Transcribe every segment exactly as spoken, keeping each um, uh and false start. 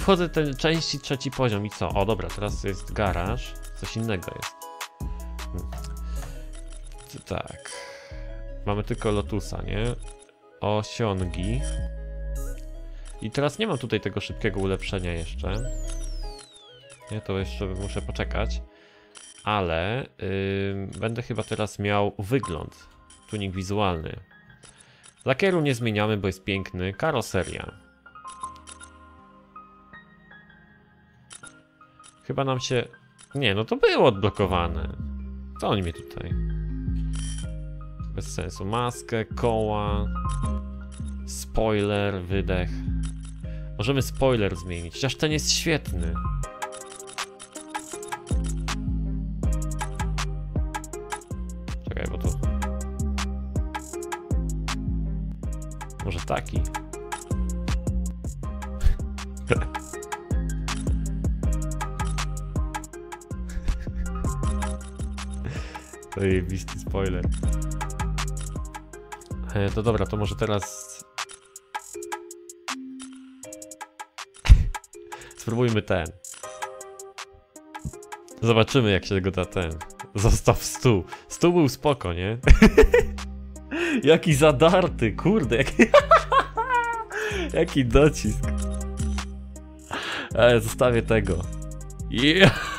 wchodzę ten części trzeci poziom i co? O dobra, teraz jest garaż, coś innego jest. Hmm. Tak. Mamy tylko Lotusa, nie? Osiągi. I teraz nie mam tutaj tego szybkiego ulepszenia jeszcze. Nie, to jeszcze muszę poczekać. Ale yy, będę chyba teraz miał wygląd. Tunik wizualny. Lakieru nie zmieniamy, bo jest piękny. Karoseria. Chyba nam się... Nie, no to było odblokowane. Co oni mnie tutaj? Bez sensu. Maskę, koła. Spoiler, wydech. Możemy spoiler zmienić, chociaż ten jest świetny. Czekaj, bo to... Może taki? To jebisty spoiler. E, to dobra, to może teraz... Spróbujmy ten. Zobaczymy, jak się go da ten. Zostaw stół. Stół był spoko, nie? Jaki zadarty, kurde, jaki... Jaki docisk. Ale zostawię tego. Yeah.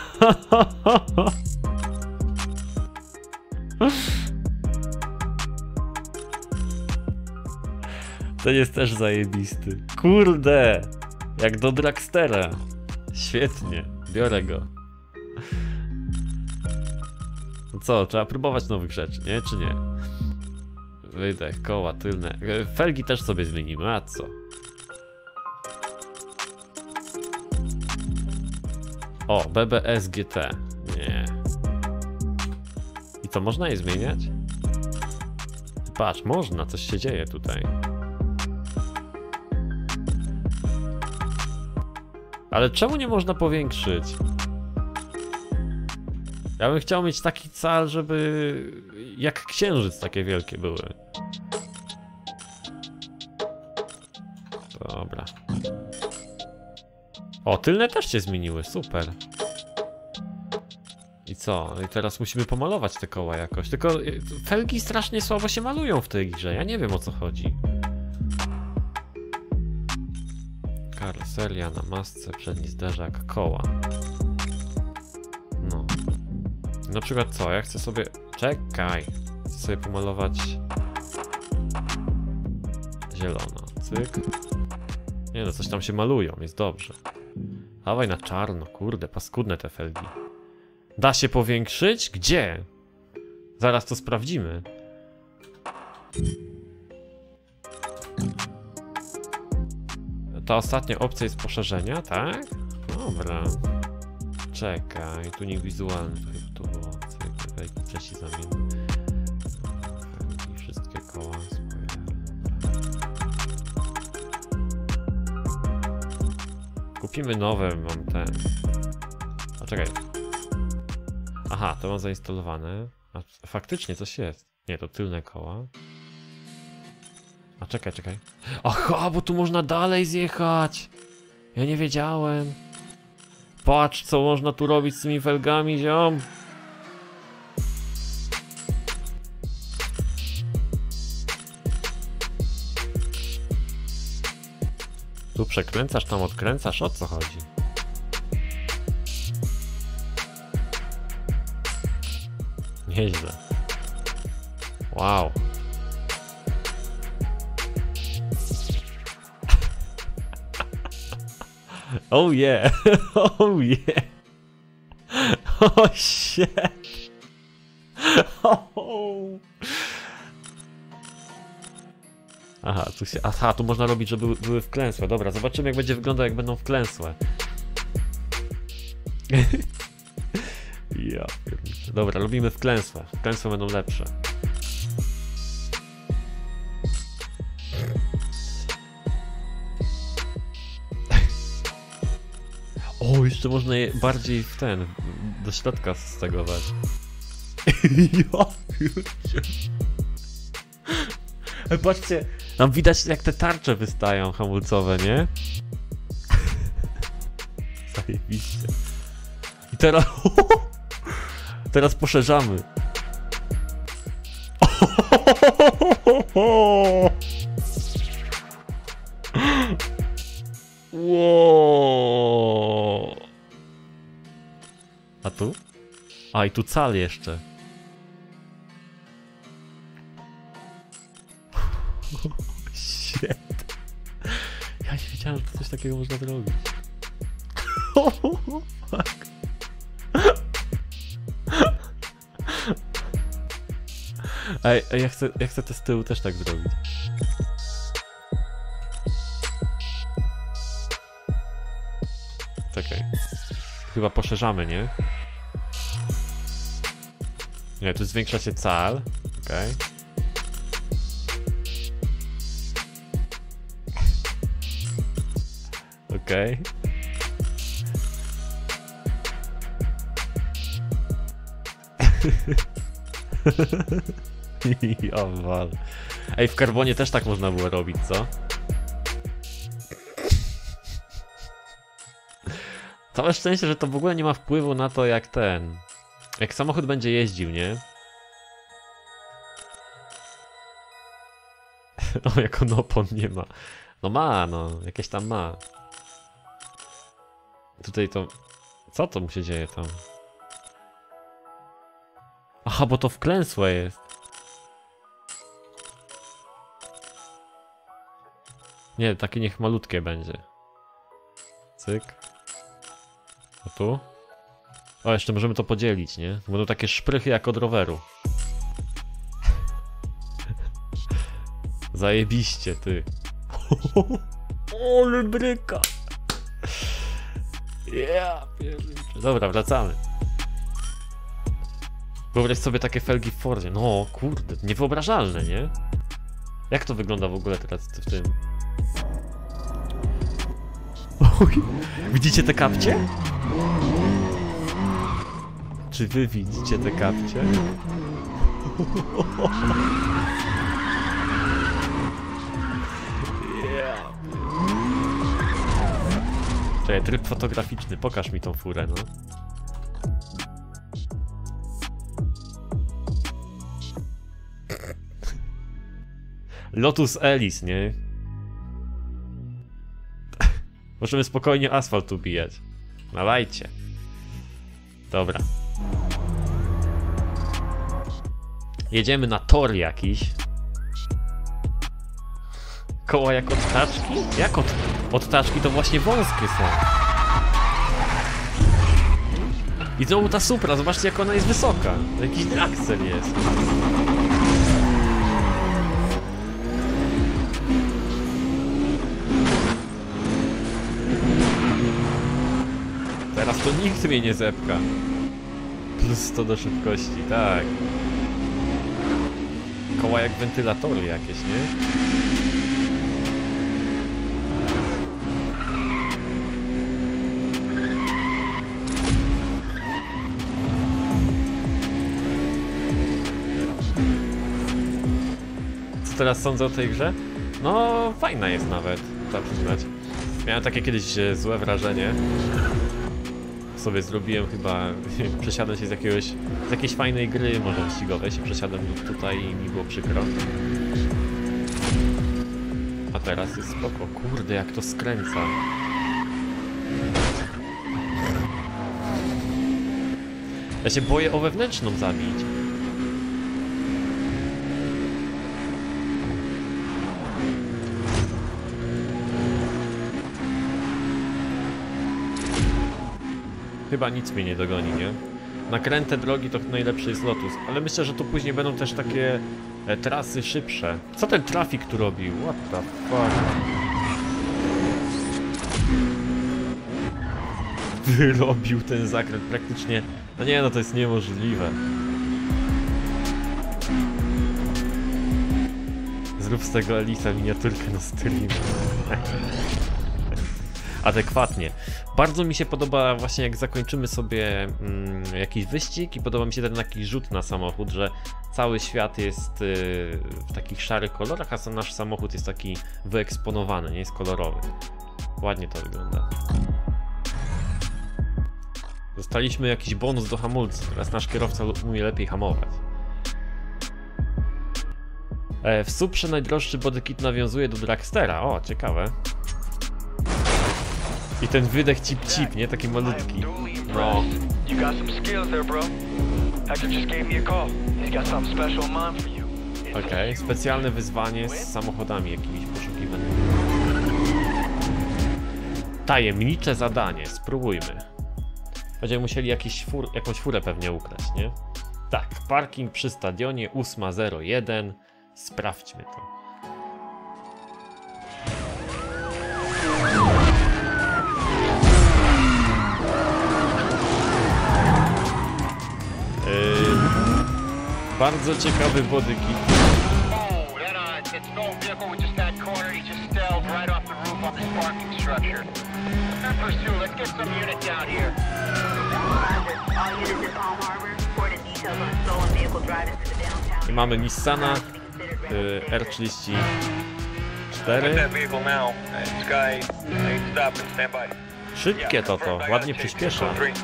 Ten jest też zajebisty. Kurde! Jak do Dragstera. Świetnie, biorę go. No co, trzeba próbować nowych rzeczy, nie? Czy nie? Wydech, koła tylne. Felgi też sobie zmienimy, a co? O, B B S G T. Nie. I co, można je zmieniać? Patrz, można, coś się dzieje tutaj. Ale czemu nie można powiększyć? Ja bym chciał mieć taki cal, żeby... jak księżyc takie wielkie były. Dobra. O, tylne też się zmieniły, super. I co? I teraz musimy pomalować te koła jakoś. Tylko felgi strasznie słabo się malują w tej grze, ja nie wiem, o co chodzi. Karoseria na masce, przedni zderzak, koła. No. Na przykład co? Ja chcę sobie... Czekaj! Chcę sobie pomalować... Zielono. Cyk. Nie no, coś tam się malują, jest dobrze. Dawaj na czarno, kurde, paskudne te felgi. Da się powiększyć? Gdzie? Zaraz to sprawdzimy. Ta ostatnia opcja jest poszerzenia, tak? Dobra. Czekaj, tunik wizualny. Tu było. Cyk, trzeci zamian. I wszystkie koła. Kupimy nowe, mam ten. A czekaj. Aha, to mam zainstalowane. A faktycznie coś jest. Nie, to tylne koła. A czekaj, czekaj. Aha, bo tu można dalej zjechać. Ja nie wiedziałem. Patrz, co można tu robić z tymi felgami, ziom. Tu przekręcasz, tam odkręcasz, o co chodzi? Nieźle. Wow. Oh yeah. Oh yeah. Oh shit. Oh. Aha, tu się... Aha, tu można robić, żeby były wklęsłe. Dobra, zobaczymy, jak będzie wyglądał, jak będą wklęsłe. Ja pierniczę. Dobra, robimy wklęsłe. Wklęsłe będą lepsze. O, jeszcze można je bardziej w ten, do środka stegować. Ja pierniczę. Patrzcie, tam widać, jak te tarcze wystają hamulcowe, nie? Zajebiście. I teraz... Teraz poszerzamy. Wow. A tu? A i tu cal jeszcze. Shit. Ja nie wiedziałem, że coś takiego można zrobić. Fuck. Ej, ej ja, chcę, ja chcę te z tyłu też tak zrobić. Czekaj. Chyba poszerzamy, nie? Nie, tu zwiększa się cal. Okej. Okej. Ja wal. Ej, w karbonie też tak można było robić, co? Całe szczęście, że to w ogóle nie ma wpływu na to, jak ten... Jak samochód będzie jeździł, nie? O, jako opon nie ma. No ma, no. Jakieś tam ma. Tutaj to... Co to mu się dzieje tam? Aha, bo to wklęsłe jest. Nie, takie niech malutkie będzie. Cyk. A tu? O, jeszcze możemy to podzielić, nie? Będą takie szprychy jak od roweru. Zajebiście, ty. O, bryka. Yeah, dobra, wracamy. Wyobraź sobie takie felgi w Fordzie. No, kurde, niewyobrażalne, nie? Jak to wygląda w ogóle teraz w tym? Oj, widzicie te kapcie? Czy wy widzicie te kapcie? Yeah. Czekaj, tryb fotograficzny, pokaż mi tą furę, no. Lotus Elise, nie? Możemy spokojnie asfalt ubijać. Nalajcie. Dobra. Jedziemy na tor jakiś. Koła jak od taczki? Jak od, od taczki to właśnie wąskie są. I znowu ta Supra, zobaczcie jak ona jest wysoka. Jakiś draksel jest. Teraz to nikt mnie nie zepcha. Plus sto do szybkości, tak. Koła jak wentylatory jakieś, nie? Co teraz sądzę o tej grze? No, fajna jest nawet, trzeba przyznać. Miałem takie kiedyś e, złe wrażenie. Sobie zrobiłem chyba, przesiadłem się z jakiegoś, z jakiejś fajnej gry może wyścigowej, się przesiadłem tutaj i mi było przykro. A teraz jest spoko, kurde jak to skręca. Ja się boję o wewnętrzną zabić. Chyba nic mnie nie dogoni, nie? Na kręte drogi to najlepszy jest Lotus, ale myślę, że tu później będą też takie e, trasy szybsze. Co ten trafik tu robił? What the fuck? Wyrobił ten zakręt praktycznie. No nie, no to jest niemożliwe. Zrób z tego Elisa miniaturkę na streamie. Adekwatnie. Bardzo mi się podoba właśnie jak zakończymy sobie mm, jakiś wyścig i podoba mi się ten taki rzut na samochód, że cały świat jest y, w takich szarych kolorach, a nasz samochód jest taki wyeksponowany, nie jest kolorowy. Ładnie to wygląda. Dostaliśmy jakiś bonus do hamulców. Teraz nasz kierowca umie lepiej hamować. E, w Suprze najdroższy bodykit nawiązuje do Dragstera. O, ciekawe. I ten wydech cip-cip, nie? Taki malutki. No. Okej, okay. Specjalne wyzwanie z samochodami jakimiś poszukiwanymi. Tajemnicze zadanie, spróbujmy. Będziemy musieli jakiś fur, jakąś furę pewnie ukraść, nie? Tak, parking przy stadionie ósma zero jeden. Sprawdźmy to. Yy, bardzo ciekawy bodykit. I mamy Nissana y, R trzydzieści cztery. Szybkie to to, ładnie przyspiesza.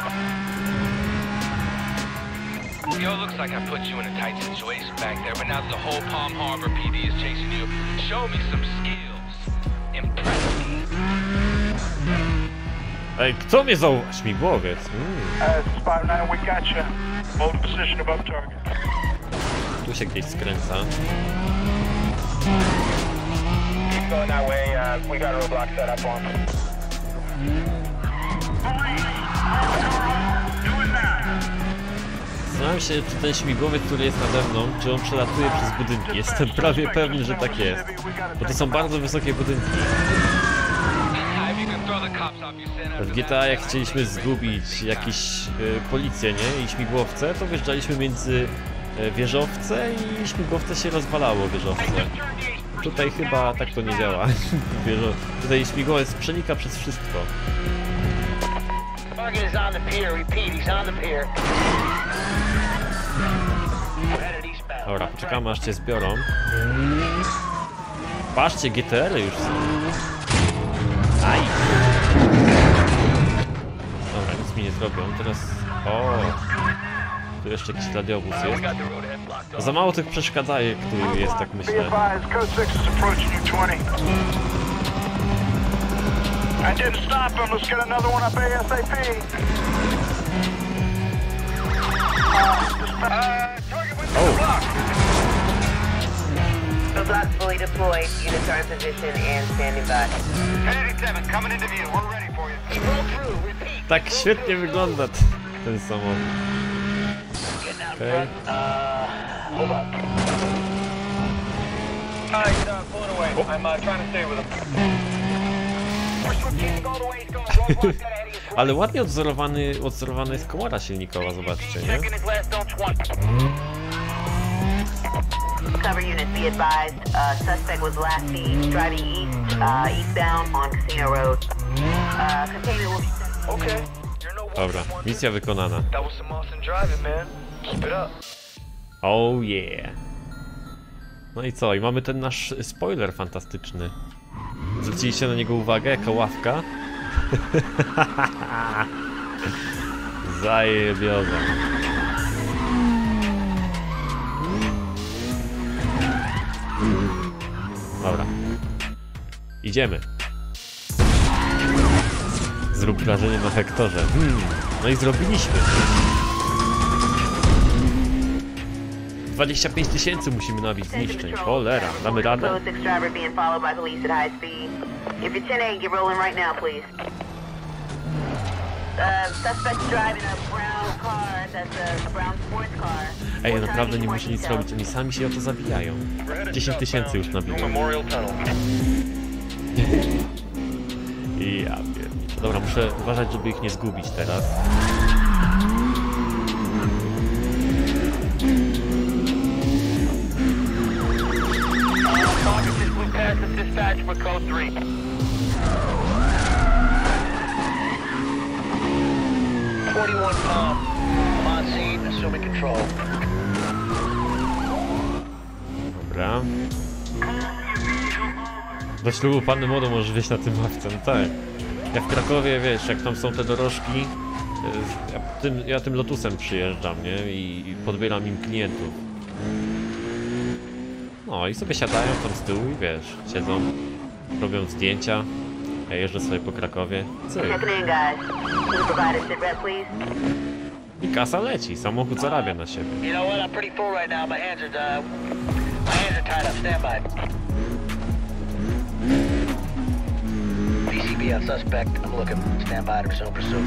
Yo, looks like I put you in a tight situation back there, but now the whole Palm Harbor P D is chasing you. Show me some skills. Impress me. Ej, kto mnie zauważył? Śmigłowiec. Mm. Tu się gdzieś skręca. Zastanawiam się, czy ten śmigłowiec, który jest nade mną, czy on przelatuje przez budynki. Jestem prawie pewny, że tak jest. Bo to są bardzo wysokie budynki. W G T A jak chcieliśmy zgubić jakieś y, policję, nie? I śmigłowce, to wjeżdżaliśmy między y, wieżowce i śmigłowce się rozwalało, wieżowce. Tutaj chyba tak to nie działa. Wieżo... Tutaj śmigłowiec przenika przez wszystko. Dobra, poczekamy aż cię zbiorą. Patrzcie, G T R-y już są. Aj! Dobra, nic mi nie zrobią. Teraz... O! Tu jeszcze jakiś radiowóz jest. Za mało tych przeszkadzajek tu jest, tak myślę. The block's fully deployed. Units are in position and standing by. ten eighty-seven, coming into view. We're ready for you. Roll through. Repeat. Tak świetnie wygląda ten samochód. Okay. Hold on. Alright, uh, pull it away. I'm uh, trying to stay with him. Ale ładnie odzorowany, odzorowana jest komora silnikowa, zobaczcie, nie? Cover units be advised. Uh, suspect was last seen driving east, uh, eastbound on Casino Road. Uh, container will be. Okay. Dobra, misja wykonana. That was some awesome driving, man. Keep it up. Oh yeah. No i co? I mamy ten nasz spoiler fantastyczny. Zwróciliście na niego uwagę? Jaka ławka? Zajebioza. Dobra. Idziemy. Zrób wrażenie na Hektorze. Hmm. No i zrobiliśmy. dwadzieścia pięć tysięcy musimy nabić zniszczeń. Cholera, damy radę? Ej, ja naprawdę nie muszę nic robić, oni sami się o to zabijają. dziesięć tysięcy już nabiłem. I ja pierniczę. Dobra, muszę uważać, żeby ich nie zgubić teraz. Dobra. Do ślubu panny młodą możesz wieść na tym ławce, no tak. Ja w Krakowie, wiesz, jak tam są te dorożki, Ja tym, ja tym Lotusem przyjeżdżam, nie? I, i podbieram im klientów. No i sobie siadają tam z tyłu i wiesz, siedzą, robią zdjęcia. Ja jeżdżę sobie po Krakowie. Cyk. Checking in, guys. Can you provide a sit rep, please? I kasa leci, samochód zarabia na siebie. You know what? I'm pretty full right now. My hands are uh, my hands are tied up. Stand by. D C B on suspect. I'm looking. Stand by to resume pursuit.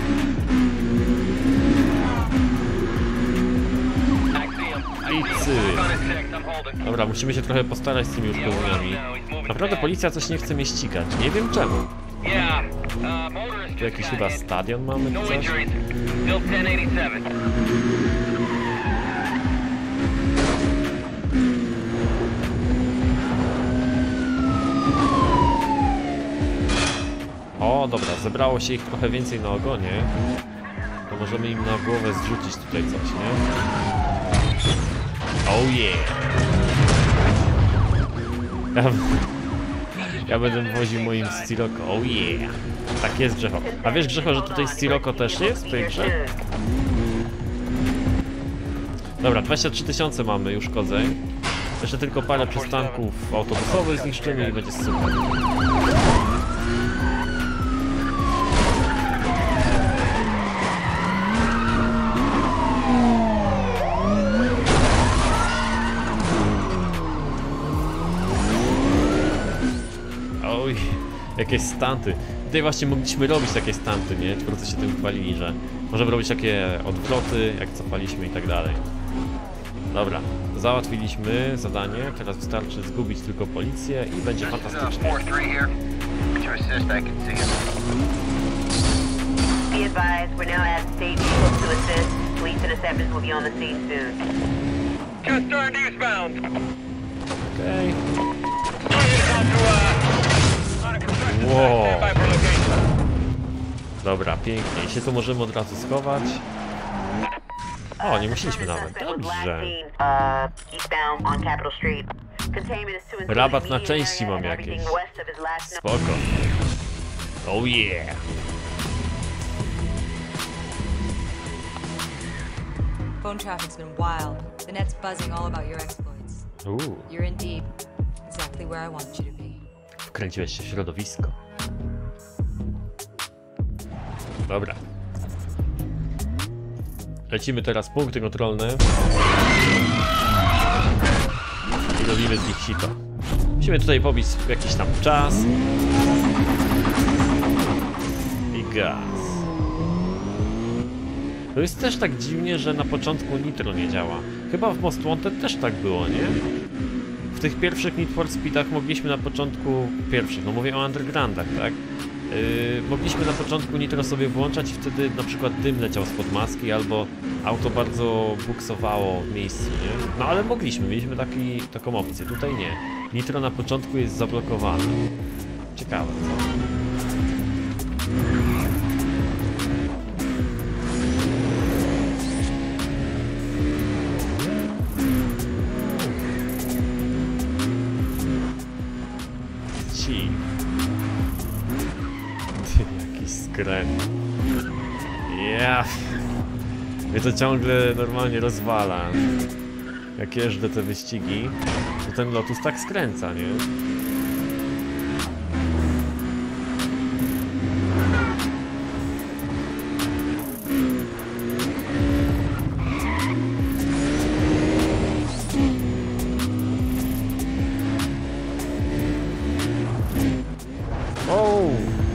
I cyk. Dobra, musimy się trochę postarać z tymi uszkodzeniami. Naprawdę policja coś nie chce mnie ścigać. Nie wiem czemu. Tu jakiś chyba stadion mamy czy coś? O, dobra, zebrało się ich trochę więcej na ogonie. To możemy im na głowę zrzucić tutaj coś, nie? Oh yeah! Ja, ja będę woził moim Scirocco, oh yeah! Tak jest, Grzecho. A wiesz, Grzecho, że tutaj Scirocco też jest w tej grze? Dobra, dwadzieścia trzy tysiące mamy już uszkodzeń. Jeszcze tylko parę przystanków autobusowych zniszczymy i będzie super. Oj, jakieś stunty. Tutaj właśnie mogliśmy robić takie stunty, nie? Twórcy się tym chwalili, że możemy robić takie odwroty, jak cofaliśmy i tak dalej. Dobra, załatwiliśmy zadanie, teraz wystarczy zgubić tylko policję i będzie fantastycznie. Be advised, we're now at state vehicles to assist. Police interceptors will be on the scene soon. Concerned eastbound. Okej. Wow. Dobra, pięknie. I się tu możemy od razu schować. O, nie musieliśmy nawet. Dobrze. Rabat na części mam jakieś. Spoko. Oh yeah. Phone traffic's been wild. The net's buzzing all about your exploits. Uuu, You're in deep. Exactly where I want you to be. wkręciłeś się w środowisko. Dobra. Lecimy teraz punkty kontrolne. I robimy z nich sito. Musimy tutaj pobić jakiś tam czas. I gaz. To jest też tak dziwnie, że na początku nitro nie działa. Chyba w Most Wanted też tak było, nie? W tych pierwszych Need for Speedach mogliśmy na początku... Pierwszych, no mówię o Undergroundach, tak? Yy, mogliśmy na początku nitro sobie włączać i wtedy na przykład dym leciał spod maski albo auto bardzo buksowało w miejscu, nie? No ale mogliśmy, mieliśmy taki, taką opcję, tutaj nie. Nitro na początku jest zablokowane. Ciekawe, co? Ci. Ty, jaki skręt. Ja. Mnie to ciągle normalnie rozwala. Jak jeżdżę te wyścigi, to ten Lotus tak skręca, nie? O!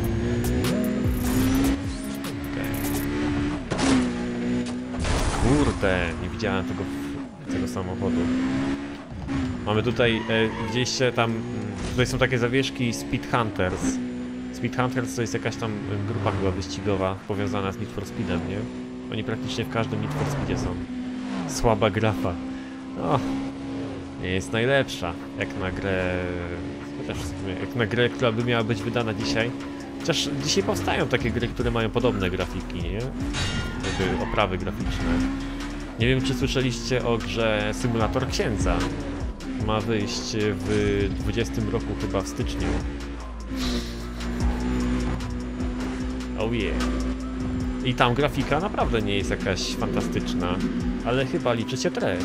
Kurde, nie widziałem tego, tego samochodu. Mamy tutaj, e, widzieliście tam, tutaj są takie zawieszki Speed Hunters. Speed Hunters to jest jakaś tam grupa chyba wyścigowa powiązana z Need for Speedem, nie? Oni praktycznie w każdym Need for Speedzie są. Słaba grafa. No, nie jest najlepsza, jak na grę, chociaż w sumie, jak na grę, która by miała być wydana dzisiaj. Chociaż dzisiaj powstają takie gry, które mają podobne grafiki, nie? Jakby oprawy graficzne. Nie wiem, czy słyszeliście o grze Symulator Księdza. Ma wyjść w dwudziestym roku, chyba w styczniu. Oh yeah. I tam grafika naprawdę nie jest jakaś fantastyczna, ale chyba liczy się treść.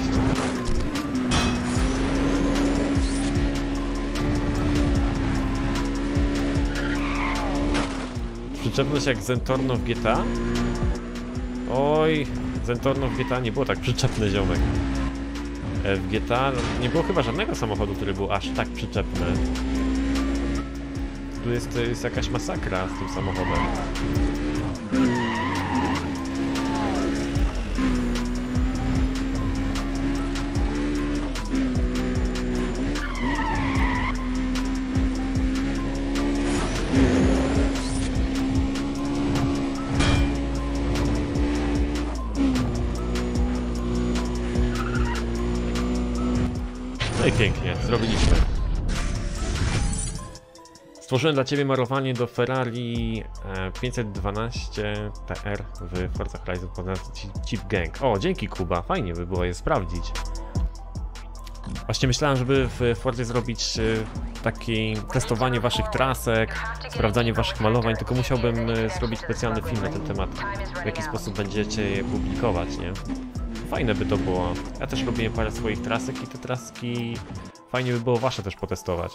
Przyczepność jak Zentorno w G T A? Oj, Zentorno w G T A nie było tak przyczepny, ziomek. W G T A nie było chyba żadnego samochodu, który był aż tak przyczepny. Tu jest, to jest jakaś masakra z tym samochodem. No i pięknie, zrobiliśmy. Stworzyłem dla Ciebie marowanie do Ferrari pięćset dwanaście T R w Forza Horizon pod nazwą Chip Gang. O, dzięki Kuba, fajnie by było je sprawdzić. Właśnie myślałem, żeby w Fordzie zrobić takie testowanie Waszych trasek, sprawdzanie Waszych malowań, tylko musiałbym zrobić specjalny film na ten temat, w jaki sposób będziecie je publikować, nie? Fajne by to było. Ja też robię parę swoich trasek i te traski fajnie by było Wasze też potestować.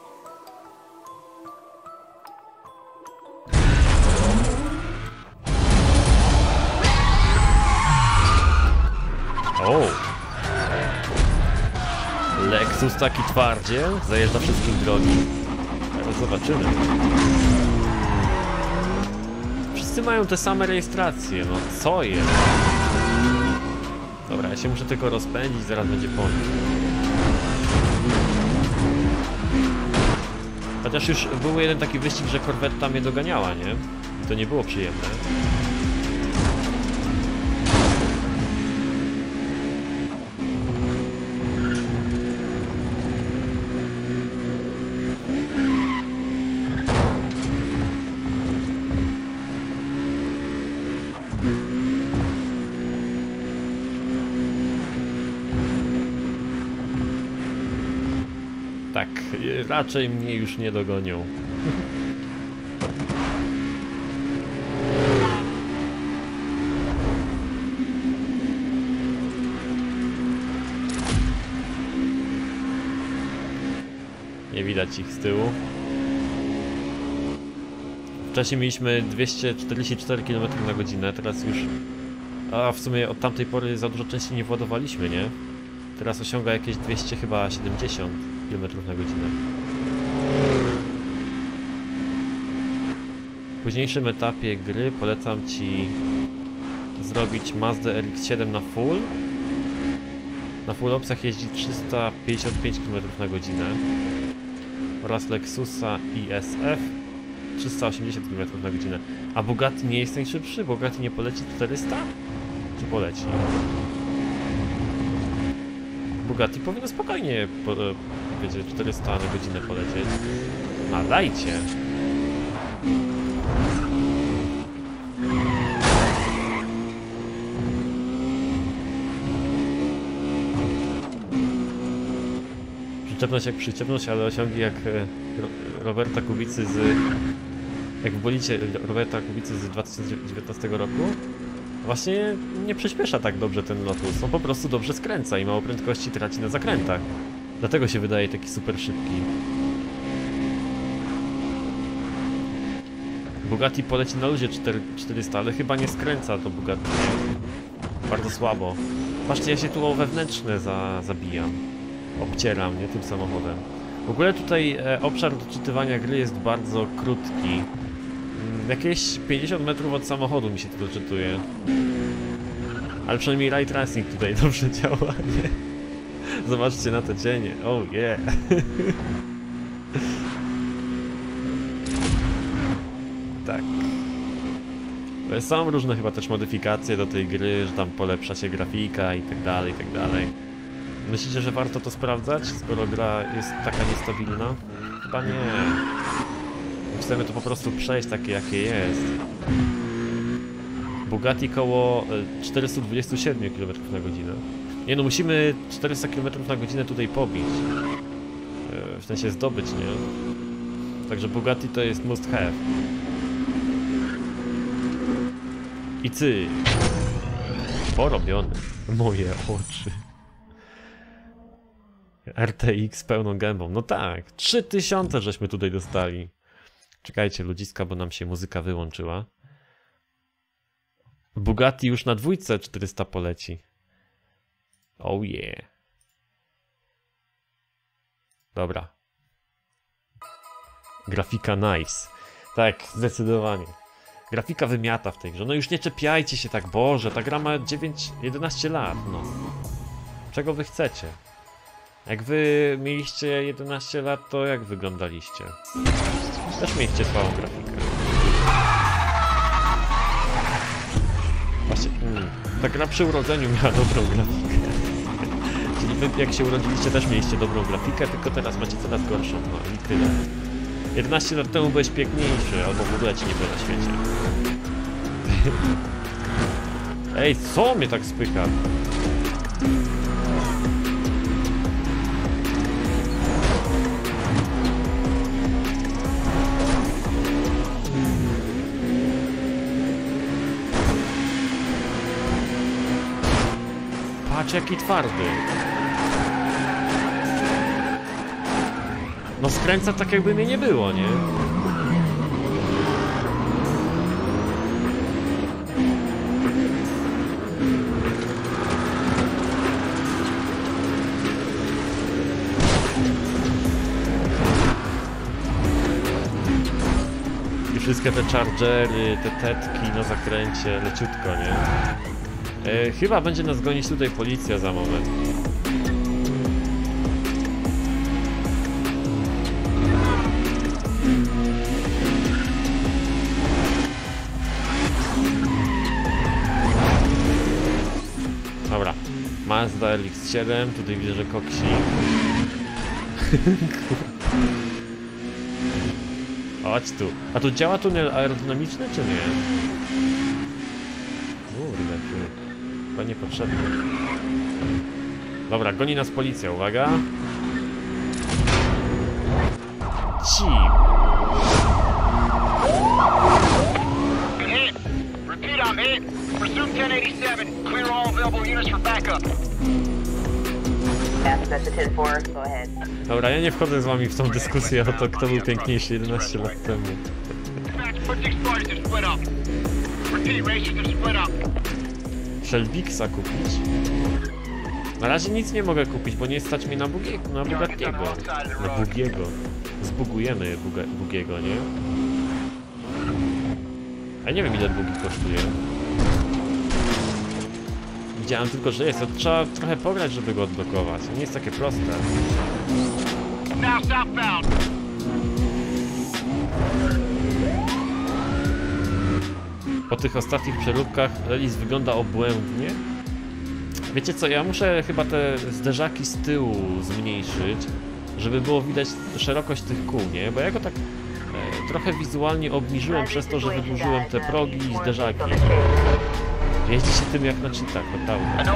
O! Lexus taki twardziel, zajeżdża wszystkim drogi. Teraz zobaczymy. Wszyscy mają te same rejestracje, no co jest? Dobra, ja się muszę tylko rozpędzić, zaraz będzie po nim. Chociaż już był jeden taki wyścig, że korwetta mnie doganiała, nie? I to nie było przyjemne. Tak, raczej mnie już nie dogonią. Nie widać ich z tyłu. Wcześniej mieliśmy dwieście czterdzieści cztery kilometry na godzinę, teraz już... A w sumie od tamtej pory za dużo częściej nie władowaliśmy, nie? Teraz osiąga jakieś dwieście chyba siedemdziesiąt kilometrów na godzinę. W późniejszym etapie gry polecam Ci zrobić Mazda R X siedem na full. Na full opcjach jeździ trzysta pięćdziesiąt pięć kilometrów na godzinę oraz Lexusa I S F trzysta osiemdziesiąt kilometrów na godzinę. A Bugatti nie jest najszybszy? Bugatti nie poleci czterysta? Czy poleci? Bugatti powinno spokojnie po, wiecie, czterysta na godzinę polecieć. A dajcie! Przyczepność jak przyczepność, ale osiągi jak Roberta Kubicy z... jak w bolicie Roberta Kubicy z dwa tysiące dziewiętnastego roku. Właśnie nie przyspiesza tak dobrze ten Lotus, on po prostu dobrze skręca i mało prędkości traci na zakrętach. Dlatego się wydaje taki super szybki. Bugatti poleci na luzie czterysta, ale chyba nie skręca to Bugatti. Bardzo słabo. Patrzcie, ja się tu o wewnętrzne za, zabijam. Obcieram, nie? Tym samochodem. W ogóle tutaj e, obszar doczytywania gry jest bardzo krótki. Jakieś pięćdziesiąt metrów od samochodu mi się to doczytuje. Ale przynajmniej ray tracing tutaj dobrze działa, nie? Zobaczcie na te cienie. Oh yeah! Tak. Są różne chyba też modyfikacje do tej gry, że tam polepsza się grafika i tak dalej, i tak dalej. Myślicie, że warto to sprawdzać, skoro gra jest taka niestabilna? Chyba nie. Chcemy to po prostu przejść takie, jakie jest. Bugatti koło czterysta dwadzieścia siedem kilometrów na godzinę. Nie no, musimy czterysta kilometrów na godzinę tutaj pobić. W sensie zdobyć, nie? Także Bugatti to jest must have. I cyk. Porobiony. Moje oczy. R T X pełną gębą. No tak, trzy tysiące żeśmy tutaj dostali. Czekajcie, ludziska, bo nam się muzyka wyłączyła. Bugatti już na dwójce czterysta poleci. Oh yeah. Dobra. Grafika nice. Tak, zdecydowanie. Grafika wymiata w tej grze. No już nie czepiajcie się tak, Boże, ta gra ma dziewięć jedenaście lat, no. Czego wy chcecie? Jak wy mieliście jedenaście lat, to jak wyglądaliście? Też mieliście słabą grafikę. Właśnie, mm, ta gra przy urodzeniu miała dobrą grafikę. Czyli wy jak się urodziliście też mieliście dobrą grafikę, tylko teraz macie coraz gorszą, no i tyle. jedenaście lat temu byłeś piękniejszy, albo w ogóle ci nie było na świecie. Ej, co mnie tak spycha? Patrz, jaki twardy. No skręca tak, jakby mnie nie było, nie? I wszystkie te chargery, te tetki na zakręcie, leciutko, nie? E, chyba będzie nas gonić tutaj policja za moment. Dobra, Mazda L X siedem, tutaj widzę, że koksi. Chodź tu. A tu działa tunel aerodynamiczny, czy nie? Kurde, tu. Chyba niepotrzebny. Dobra, goni nas policja, uwaga. Ci. Hit. Repeat, I'm hit. Pursuit ten eighty-seven. Clear all available units for backup. That's the ten four, go ahead. Dobra, ja nie wchodzę z wami w tą dyskusję o to, kto był piękniejszy jedenaście lat temu. Shelbixa kupić? Na razie nic nie mogę kupić, bo nie stać mi na, bugie, na Bugattiego. Na Bugiego. Zbugujemy Buga, Bugiego, nie? A nie wiem, ile Bugi kosztuje. Widziałem tylko, że jest. To trzeba trochę pograć, żeby go odblokować. Nie jest takie proste. Po tych ostatnich przeróbkach release wygląda obłędnie. Wiecie co, ja muszę chyba te zderzaki z tyłu zmniejszyć, żeby było widać szerokość tych kół, nie? Bo ja go tak e, trochę wizualnie obniżyłem przez to, że wydłużyłem te progi i zderzaki. Jeździ się tym jak na cheatach, naprawdę.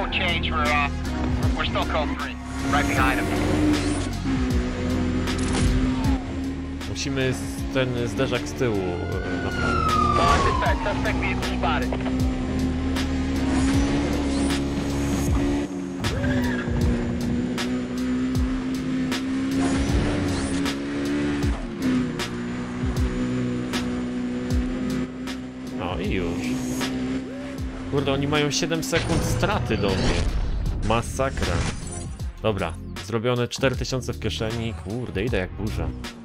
Musimy ten zderzak z tyłu e, naprawdę. No i już. Kurde, oni mają siedem sekund straty do mnie. Masakra. Dobra, zrobione cztery tysiące w kieszeni. Kurde, idę jak burza.